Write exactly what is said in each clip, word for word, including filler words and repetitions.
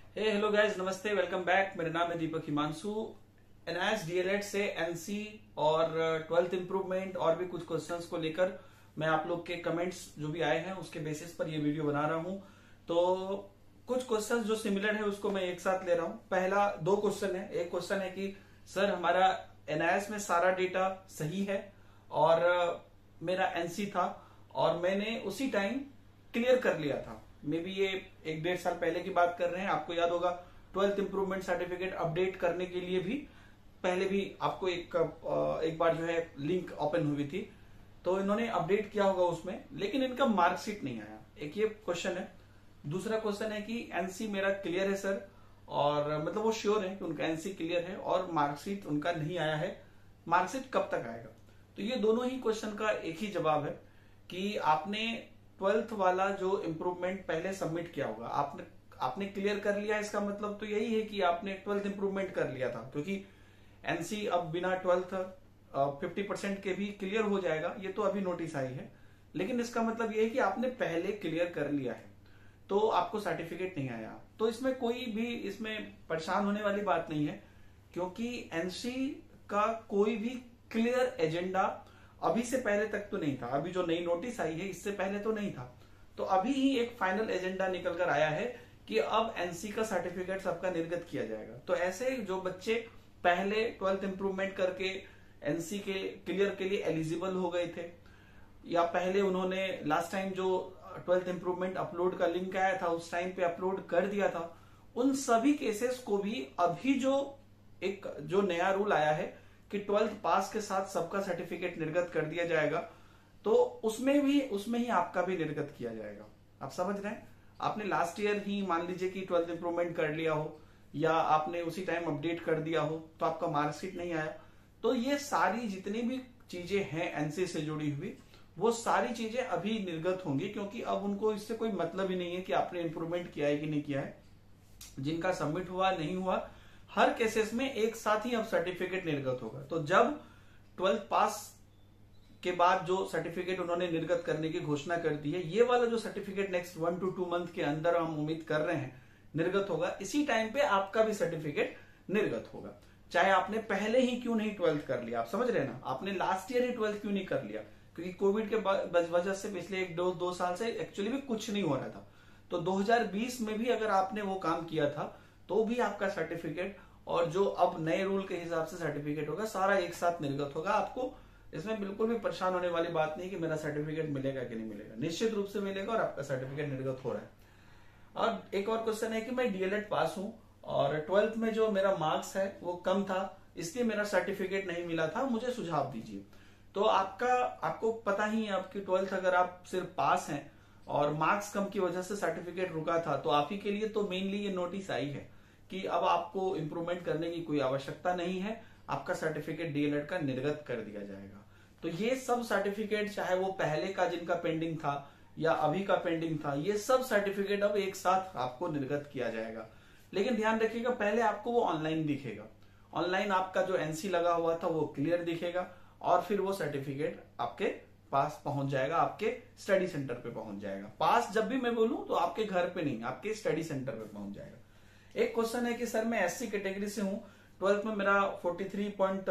हे hello guys, नमस्ते, welcome back. मेरा नाम है दीपक हिमांशु। एनआईएस डीएलएड से एनसी और ट्वेल्थ इंप्रूवमेंट और भी कुछ क्वेश्चंस को लेकर मैं आप लोग के कमेंट्स जो भी आए हैं उसके बेसिस पर ये वीडियो बना रहा हूं। तो कुछ क्वेश्चंस जो सिमिलर है उसको मैं एक साथ ले रहा हूं। पहला दो क्वेश्चन है। एक क्वेश्चन है कि सर हमारा एनआईएस में सारा डेटा सही है और मेरा एनसी था और मैंने उसी टाइम क्लियर कर लिया था। मे बी ये एक डेढ़ साल पहले की बात कर रहे हैं। आपको याद होगा ट्वेल्थ इंप्रूवमेंट सर्टिफिकेट अपडेट करने के लिए भी पहले भी आपको एक एक बार जो है लिंक ओपन हुई थी, तो इन्होंने अपडेट किया होगा उसमें, लेकिन इनका मार्कशीट नहीं आया। एक ये क्वेश्चन है। दूसरा क्वेश्चन है कि एनसी मेरा क्लियर है सर, और मतलब वो श्योर है कि उनका एनसी क्लियर है और मार्कशीट उनका नहीं आया है, मार्कशीट कब तक आएगा? तो ये दोनों ही क्वेश्चन का एक ही जवाब है कि आपने ट्वेल्थ वाला जो इम्प्रूवमेंट पहले सबमिट किया होगा, आपने आपने क्लियर कर लिया। इसका मतलब तो यही है कि आपने ट्वेल्थ इम्प्रूवमेंट कर लिया था, क्योंकि एनसी अब बिना ट्वेल्थ फिफ्टी परसेंट के भी क्लियर हो जाएगा। ये तो अभी नोटिस आई है, लेकिन इसका मतलब ये है कि आपने पहले क्लियर कर लिया है तो आपको सर्टिफिकेट नहीं आया। तो इसमें कोई भी इसमें परेशान होने वाली बात नहीं है, क्योंकि एनसी का कोई भी क्लियर एजेंडा अभी से पहले तक तो नहीं था। अभी जो नई नोटिस आई है इससे पहले तो नहीं था। तो अभी ही एक फाइनल एजेंडा निकल कर आया है कि अब एनसी का सर्टिफिकेट सबका निर्गत किया जाएगा। तो ऐसे जो बच्चे पहले ट्वेल्थ इंप्रूवमेंट करके एनसी के क्लियर के लिए एलिजिबल हो गए थे, या पहले उन्होंने लास्ट टाइम जो ट्वेल्थ इंप्रूवमेंट अपलोड का लिंक आया था उस टाइम पे अपलोड कर दिया था, उन सभी केसेस को भी अभी जो एक जो नया रूल आया है कि ट्वेल्थ पास के साथ सबका सर्टिफिकेट निर्गत कर दिया जाएगा, तो उसमें भी उसमें ही आपका भी निर्गत किया जाएगा। आप समझ रहे हैं? आपने लास्ट ईयर ही मान लीजिए कि ट्वेल्थ इंप्रूवमेंट कर लिया हो, या आपने उसी टाइम अपडेट कर दिया हो, तो आपका मार्कशीट नहीं आया, तो ये सारी जितनी भी चीजें हैं एनसी से जुड़ी हुई, वो सारी चीजें अभी निर्गत होंगी, क्योंकि अब उनको इससे कोई मतलब ही नहीं है कि आपने इंप्रूवमेंट किया है कि नहीं किया है। जिनका सबमिट हुआ नहीं हुआ, हर केसेस में एक साथ ही अब सर्टिफिकेट निर्गत होगा। तो जब ट्वेल्थ पास के बाद जो सर्टिफिकेट उन्होंने निर्गत करने की घोषणा कर दी है, ये वाला जो certificate next one two two month के अंदर हम उम्मीद कर रहे हैं निर्गत होगा, इसी टाइम पे आपका भी सर्टिफिकेट निर्गत होगा। चाहे आपने पहले ही क्यों नहीं ट्वेल्थ कर लिया। आप समझ रहे हैं ना? आपने लास्ट ईयर ही ट्वेल्थ क्यों नहीं कर लिया? क्योंकि कोविड के वजह से पिछले एक दो दो साल से एक्चुअली भी कुछ नहीं हो रहा था। तो दो हज़ार बीस में भी अगर आपने वो काम किया था तो भी आपका सर्टिफिकेट और जो अब नए रूल के हिसाब से सर्टिफिकेट होगा सारा एक साथ निर्गत होगा। आपको इसमें बिल्कुल भी परेशान होने वाली बात नहीं कि मेरा सर्टिफिकेट मिलेगा कि नहीं मिलेगा। निश्चित रूप से मिलेगा और आपका सर्टिफिकेट निर्गत हो रहा है। और एक और क्वेश्चन है कि मैं डीएलएड पास हूं और ट्वेल्थ में जो मेरा मार्क्स है वो कम था, इसलिए मेरा सर्टिफिकेट नहीं मिला था, मुझे सुझाव दीजिए। तो आपका आपको पता ही है, आपकी ट्वेल्थ अगर आप सिर्फ पास हैं और मार्क्स कम की वजह से सर्टिफिकेट रुका था, तो आप ही के लिए तो मेनली ये नोटिस आई है कि अब आपको इंप्रूवमेंट करने की कोई आवश्यकता नहीं है, आपका सर्टिफिकेट डीएलएड का निर्गत कर दिया जाएगा। तो ये सब सर्टिफिकेट, चाहे वो पहले का जिनका पेंडिंग था या अभी का पेंडिंग था, ये सब सर्टिफिकेट अब एक साथ आपको निर्गत किया जाएगा। लेकिन ध्यान रखिएगा, पहले आपको वो ऑनलाइन दिखेगा। ऑनलाइन आपका जो एनसी लगा हुआ था वो क्लियर दिखेगा और फिर वो सर्टिफिकेट आपके पास पहुंच जाएगा, आपके स्टडी सेंटर पे पहुंच जाएगा। पास जब भी मैं बोलूं तो आपके घर पे नहीं, आपके स्टडी सेंटर पे पहुंच जाएगा। एक क्वेश्चन है कि सर मैं एससी कैटेगरी से हूं, ट्वेल्थ में मेरा तैंतालीस पॉइंट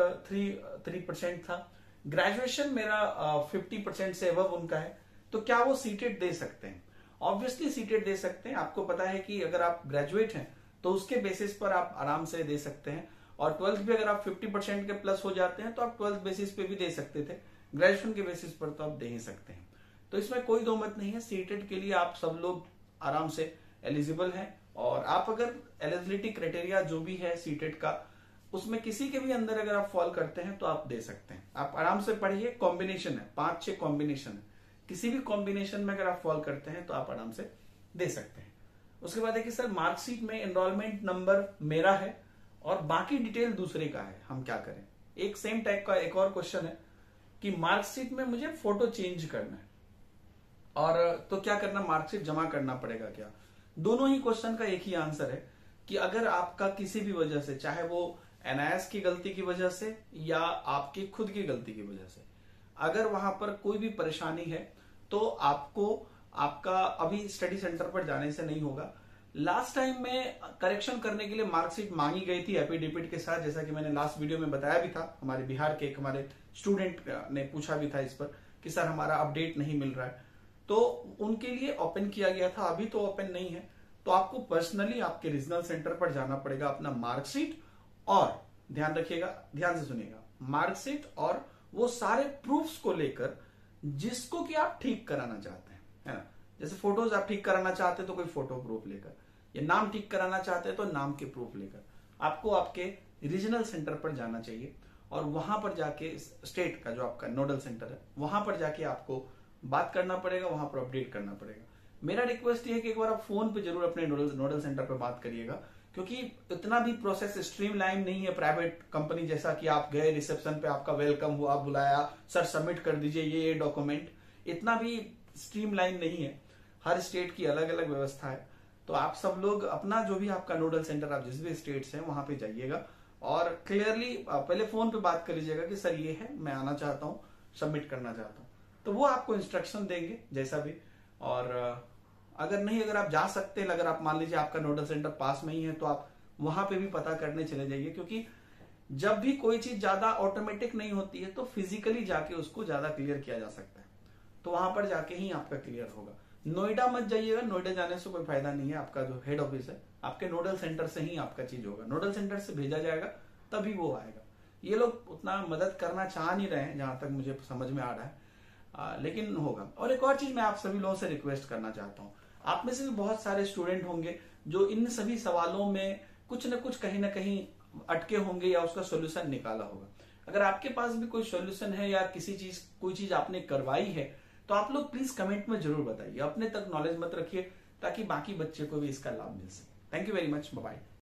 तीन परसेंट था, ग्रेजुएशन मेरा पचास परसेंट से अबव उनका है, तो क्या वो सीटेट दे सकते हैं? ऑब्वियसली सीटेट दे सकते हैं। आपको पता है कि अगर आप ग्रेजुएट हैं तो उसके बेसिस पर आप आराम से दे सकते हैं, और ट्वेल्थ भी अगर आप पचास परसेंट के प्लस हो जाते हैं तो आप ट्वेल्थ बेसिस पे भी दे सकते थे, ग्रेजुएशन के बेसिस पर तो आप दे ही सकते हैं। तो इसमें कोई दो मत नहीं है। सीटेट के लिए आप सब लोग आराम से एलिजिबल हैं, और आप अगर एलिजिबिलिटी क्राइटेरिया जो भी है सीटेट का, उसमें किसी के भी अंदर अगर आप फॉल करते हैं तो आप दे सकते हैं। आप आराम से पढ़िए, कॉम्बिनेशन है, पांच छह कॉम्बिनेशन है, किसी भी कॉम्बिनेशन में अगर आप फॉल करते हैं तो आप आराम से दे सकते हैं। उसके बाद है कि सर मार्कशीट में एनरोलमेंट नंबर मेरा है और बाकी डिटेल दूसरे का है, हम क्या करें? एक सेम टाइप का एक और क्वेश्चन है कि मार्कशीट में मुझे फोटो चेंज करना है, और तो क्या करना, मार्कशीट जमा करना पड़ेगा क्या? दोनों ही क्वेश्चन का एक ही आंसर है कि अगर आपका किसी भी वजह से, चाहे वो एनआईएस की गलती की वजह से या आपकी खुद की गलती की वजह से, अगर वहां पर कोई भी परेशानी है तो आपको आपका अभी स्टडी सेंटर पर जाने से नहीं होगा। लास्ट टाइम में करेक्शन करने के लिए मार्कशीट मांगी गई थी एफिडेविट के साथ, जैसा कि मैंने लास्ट वीडियो में बताया भी था। हमारे बिहार के एक हमारे स्टूडेंट ने पूछा भी था इस पर कि सर हमारा अपडेट नहीं मिल रहा है, तो उनके लिए ओपन किया गया था। अभी तो ओपन नहीं है, तो आपको पर्सनली आपके रीजनल सेंटर पर जाना पड़ेगा, अपना मार्कशीट और ध्यान रखिएगा, ध्यान से सुनिएगा, मार्कशीट और वो सारे प्रूफ्स को लेकर जिसको कि आप ठीक कराना चाहते हैं, है ना। जैसे फोटोज आप ठीक कराना चाहते हैं तो कोई फोटो प्रूफ लेकर, या नाम ठीक कराना चाहते हैं तो नाम के प्रूफ लेकर आपको आपके रीजनल सेंटर पर जाना चाहिए। और वहां पर जाके स्टेट का जो आपका नोडल सेंटर है वहां पर जाके आपको बात करना पड़ेगा, वहां पर अपडेट करना पड़ेगा। मेरा रिक्वेस्ट ये है कि एक बार आप फोन पे जरूर अपने नोडल नोडल सेंटर पर बात करिएगा, क्योंकि इतना भी प्रोसेस स्ट्रीमलाइन नहीं है प्राइवेट कंपनी जैसा कि आप गए रिसेप्शन पे, आपका वेलकम हुआ, बुलाया, सर सबमिट कर दीजिए ये ये डॉक्यूमेंट, इतना भी स्ट्रीमलाइन नहीं है। हर स्टेट की अलग अलग व्यवस्था है। तो आप सब लोग अपना जो भी आपका नोडल सेंटर, आप जिस भी स्टेट से हैं वहां पे जाइएगा और क्लियरली पहले फोन पे बात कर लीजिएगा कि सर ये है, मैं आना चाहता हूँ, सबमिट करना चाहता हूँ, तो वो आपको इंस्ट्रक्शन देंगे जैसा भी। और अगर नहीं, अगर आप जा सकते हैं, अगर आप मान लीजिए आपका नोडल सेंटर पास में ही है, तो आप वहां पे भी पता करने चले जाइए, क्योंकि जब भी कोई चीज ज्यादा ऑटोमेटिक नहीं होती है तो फिजिकली जाके उसको ज्यादा क्लियर किया जा सकता है, तो वहां पर जाके ही आपका क्लियर होगा। नोएडा मत जाइएगा, नोएडा जाने से कोई फायदा नहीं है। आपका जो हेड ऑफिस है आपके नोडल सेंटर से ही आपका चीज होगा, नोडल सेंटर से भेजा जाएगा तभी वो आएगा। ये लोग उतना मदद करना चाह नहीं रहे हैं जहां तक मुझे समझ में आ रहा है, आ, लेकिन होगा। और एक और चीज मैं आप सभी लोगों से रिक्वेस्ट करना चाहता हूँ, आप में से भी बहुत सारे स्टूडेंट होंगे जो इन सभी सवालों में कुछ न कुछ कहीं ना कहीं अटके होंगे या उसका सोल्यूशन निकाला होगा। अगर आपके पास भी कोई सोल्यूशन है या किसी चीज कोई चीज आपने करवाई है तो आप लोग प्लीज कमेंट में जरूर बताइए, अपने तक नॉलेज मत रखिए ताकि बाकी बच्चे को भी इसका लाभ मिल सके। Thank you very much, bye bye.